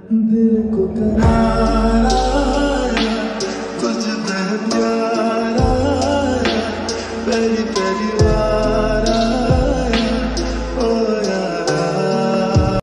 दिल को करार आया, तुझ पे प्यार आया, पहली पहली बार